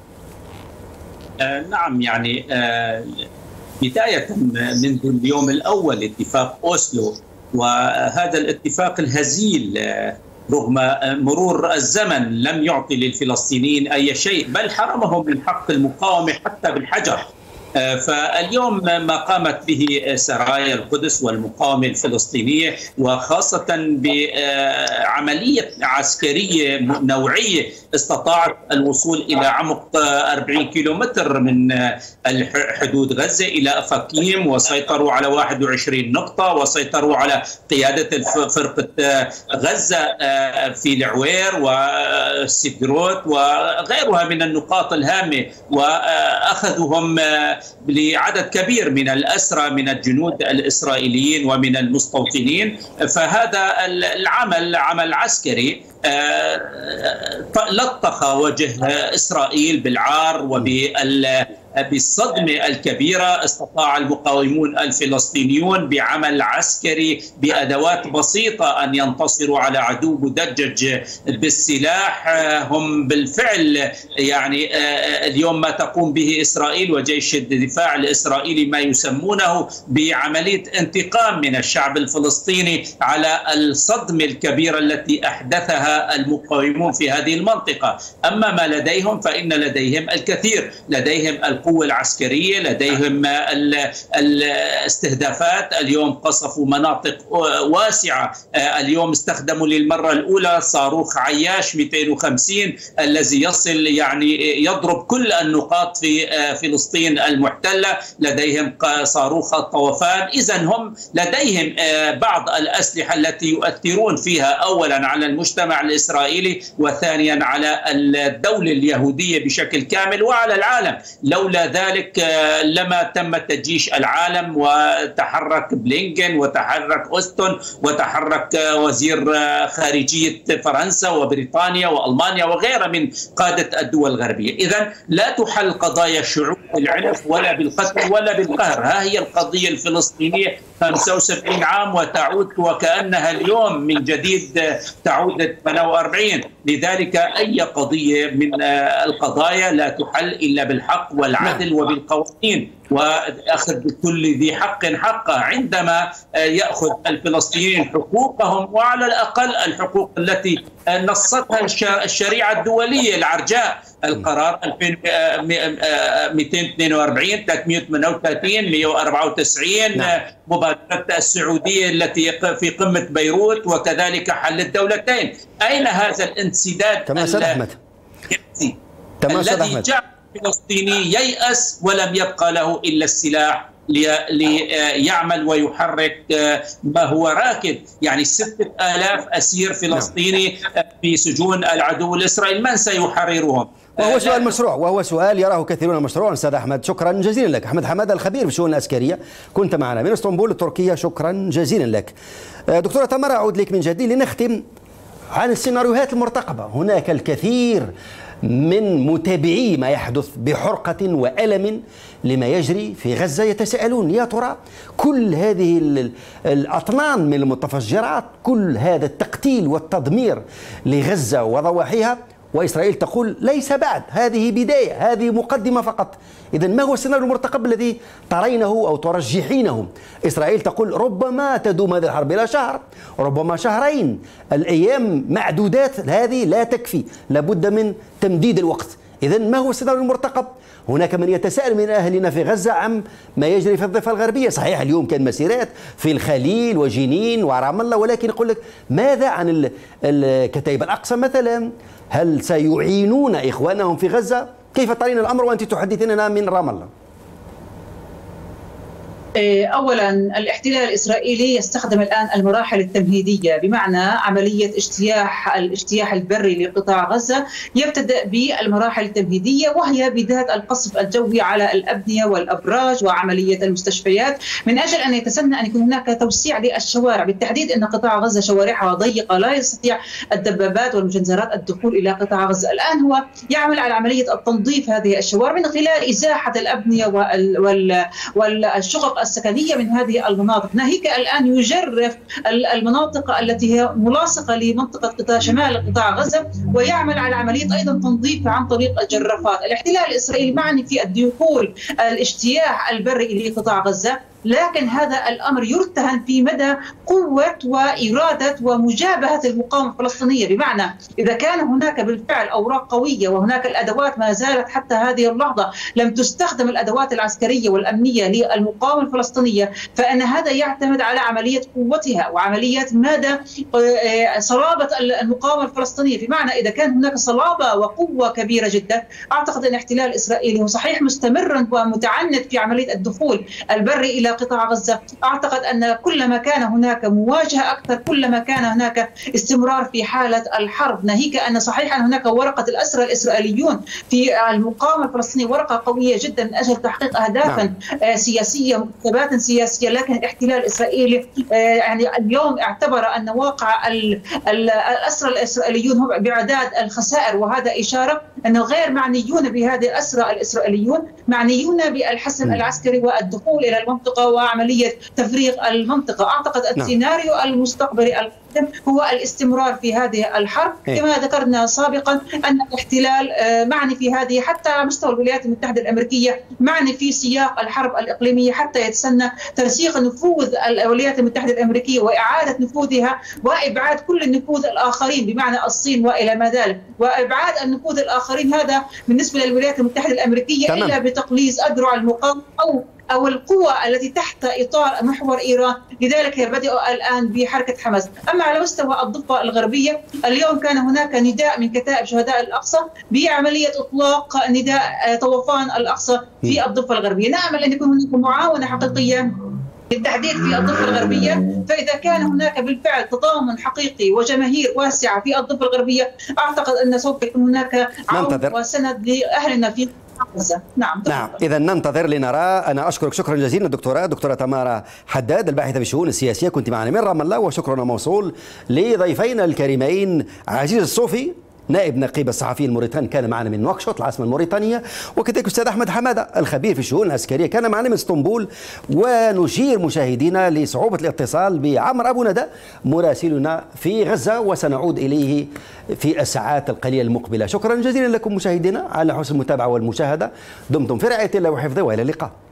نعم، يعني بداية منذ اليوم الأول اتفاق أوسلو، وهذا الاتفاق الهزيل رغم مرور الزمن لم يعطي للفلسطينيين أي شيء، بل حرمهم من حق المقاومة حتى بالحجر. فاليوم ما قامت به سرايا القدس والمقاومة الفلسطينية، وخاصة بعملية عسكرية نوعية استطاعت الوصول إلى عمق 40 كيلومتر من حدود غزة إلى أفاكيم، وسيطروا على 21 نقطة، وسيطروا على قيادة فرقة غزة في العوير وسدروت وغيرها من النقاط الهامة، وأخذوهم لعدد كبير من الأسرى من الجنود الإسرائيليين ومن المستوطنين. فهذا العمل عمل عسكري لطخ وجه إسرائيل بالعار بالصدمة الكبيرة. استطاع المقاومون الفلسطينيون بعمل عسكري بأدوات بسيطة أن ينتصروا على عدو مدجج بالسلاح. هم بالفعل يعني اليوم ما تقوم به إسرائيل وجيش الدفاع الإسرائيلي ما يسمونه بعملية انتقام من الشعب الفلسطيني على الصدمة الكبيرة التي أحدثها المقاومون في هذه المنطقة. أما ما لديهم فإن لديهم الكثير، لديهم القوة العسكرية، لديهم الاستهدافات. اليوم قصفوا مناطق واسعة، اليوم استخدموا للمرة الأولى صاروخ عياش 250 الذي يصل يعني يضرب كل النقاط في فلسطين المحتلة. لديهم صاروخ الطوفان. إذن هم لديهم بعض الأسلحة التي يؤثرون فيها أولا على المجتمع الإسرائيلي، وثانيا على الدولة اليهودية بشكل كامل وعلى العالم. لولا ذلك لما تم تجيش العالم، وتحرك بلينكن وتحرك أوستون وتحرك وزير خارجية فرنسا وبريطانيا وألمانيا وغيرها من قادة الدول الغربية. إذن لا تحل قضايا الشعوب بالعنف ولا بالقتل ولا بالقهر. ها هي القضية الفلسطينية 75 عام وتعود وكأنها اليوم من جديد تعود 48. لذلك أي قضية من القضايا لا تحل إلا بالحق والعدل وبالقوانين، وأخذ كل ذي حق حقه. عندما يأخذ الفلسطينيين حقوقهم، وعلى الأقل الحقوق التي نصتها الشريعة الدولية العرجاء، القرار 242 338 194 مبادرة السعودية التي في قمة بيروت، وكذلك حل الدولتين. أين هذا الانسداد الذي جعل الفلسطيني ييأس ولم يبقى له إلا السلاح ليعمل ويحرك ما هو راكد؟ يعني 6000 أسير فلسطيني في سجون العدو الإسرائيلي، من سيحررهم؟ وهو سؤال مشروع، وهو سؤال يراه كثيرون مشروعا. أستاذ أحمد، شكرا جزيلا لك. أحمد حمادة الخبير في الشؤون العسكرية، كنت معنا من اسطنبول تركيا، شكرا جزيلا لك. دكتورة تمر، أعود لك من جديد لنختم عن السيناريوهات المرتقبة. هناك الكثير من متابعي ما يحدث بحرقة وألم لما يجري في غزة يتساءلون يا ترى كل هذه الأطنان من المتفجرات، كل هذا التقتيل والتدمير لغزة وضواحيها، وإسرائيل تقول ليس بعد، هذه بداية، هذه مقدمة فقط. إذن ما هو السيناريو المرتقب الذي ترينه أو ترجحينه؟ إسرائيل تقول ربما تدوم هذه الحرب إلى شهر، ربما شهرين، الأيام معدودات، هذه لا تكفي، لابد من تمديد الوقت. إذا ما هو السيناريو المرتقب؟ هناك من يتساءل من أهلنا في غزة عن ما يجري في الضفة الغربية. صحيح اليوم كان مسيرات في الخليل وجنين ورام الله، ولكن يقول لك ماذا عن الكتائب الأقصى مثلا؟ هل سيعينون إخوانهم في غزة؟ كيف ترين الأمر وأنت تحدثيننا من رام الله؟ أولا الاحتلال الإسرائيلي يستخدم الآن المراحل التمهيدية، بمعنى عملية الاجتياح البري لقطاع غزة يبتدأ بالمراحل التمهيدية، وهي بداية القصف الجوي على الأبنية والأبراج وعملية المستشفيات، من أجل أن يتسنى أن يكون هناك توسيع للشوارع، بالتحديد أن قطاع غزة شوارعها ضيقة لا يستطيع الدبابات والمجنزرات الدخول إلى قطاع غزة. الآن هو يعمل على عملية التنظيف هذه الشوارع من خلال إزاحة الأبنية والشقق السكنية من هذه المناطق، ناهيك الآن يجرف المناطق التي هي ملاصقة لمنطقة شمال قطاع غزة، ويعمل على عملية أيضا تنظيف عن طريق الجرافات. الاحتلال الإسرائيلي معني في الدخول الاجتياح البري لقطاع غزة، لكن هذا الأمر يرتهن في مدى قوة وإرادة ومجابهة المقاومة الفلسطينية، بمعنى إذا كان هناك بالفعل أوراق قوية وهناك الأدوات ما زالت حتى هذه اللحظة لم تستخدم الأدوات العسكرية والأمنية للمقاومة الفلسطينية، فإن هذا يعتمد على عملية قوتها وعملية مدى صلابة المقاومة الفلسطينية. بمعنى إذا كان هناك صلابة وقوة كبيرة جدا، أعتقد أن الاحتلال الإسرائيلي هو صحيح مستمرا ومتعنت في عملية الدخول البري إلى قطاع غزة. أعتقد أن كلما كان هناك مواجهة أكثر كلما كان هناك استمرار في حالة الحرب، ناهيك أن صحيح أن هناك ورقة الأسرى الإسرائيليون في المقاومة الفلسطينية ورقة قوية جدا من أجل تحقيق أهداف سياسية مكتسبات سياسية، لكن الاحتلال الإسرائيلي يعني اليوم اعتبر أن واقع الأسرى الإسرائيليون هم بعداد الخسائر، وهذا إشارة أنه غير معنيون بهذه الأسرى الإسرائيليون، معنيون بالحسم العسكري والدخول إلى المنطقة وعملية تفريغ المنطقة. أعتقد السيناريو المستقبلي القادم هو الاستمرار في هذه الحرب، كما ذكرنا سابقا أن الاحتلال معني في هذه حتى على مستوى الولايات المتحدة الأمريكية، معني في سياق الحرب الإقليمية حتى يتسنى ترسيخ نفوذ الولايات المتحدة الأمريكية وإعادة نفوذها وإبعاد كل النفوذ الآخرين، بمعنى الصين وإلى ما ذلك، وإبعاد النفوذ الآخرين هذا بالنسبة للولايات المتحدة الأمريكية إلا بتقليص أذرع المقاومة أو القوى التي تحت إطار محور إيران. لذلك بدأوا الآن بحركة حماس. أما على مستوى الضفة الغربية، اليوم كان هناك نداء من كتائب شهداء الأقصى بعملية إطلاق نداء طوفان الأقصى في الضفة الغربية. نأمل أن يكون هناك معاونة حقيقية بالتحديد في الضفة الغربية، فإذا كان هناك بالفعل تضامن حقيقي وجماهير واسعة في الضفة الغربية، أعتقد أن سوف يكون هناك عون وسند لأهلنا في غزة. نعم. إذا ننتظر لنرى. أنا أشكرك شكرا جزيلا دكتورة تمارا حداد الباحثة في الشؤون السياسية، كنت معنا من رام الله، وشكرنا موصول لضيفينا الكريمين عزيز الصوفي نائب نقيب الصحفي الموريتاني كان معنا من نواكشوط العاصمة الموريتانية، وكذلك الأستاذ أحمد حمادة الخبير في الشؤون العسكرية كان معنا من اسطنبول. ونشير مشاهدينا لصعوبة الاتصال بعمر أبو ندى مراسلنا في غزة، وسنعود إليه في الساعات القليلة المقبلة. شكرا جزيلا لكم مشاهدينا على حسن المتابعة والمشاهدة، دمتم في رعاية الله وحفظه، وإلى اللقاء.